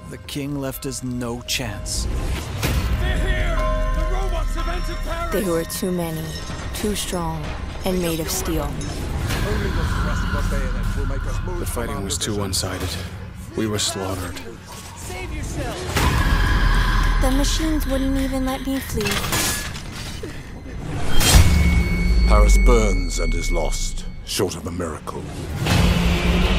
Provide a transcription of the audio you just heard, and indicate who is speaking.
Speaker 1: The king left us no chance.
Speaker 2: They're here! The robots have entered Paris!
Speaker 3: They were too many, too strong, and made of steel.
Speaker 4: The fighting was too one-sided. We were slaughtered.
Speaker 2: Save yourself!
Speaker 3: The machines wouldn't even let me flee.
Speaker 5: Paris burns and is lost, short of a miracle.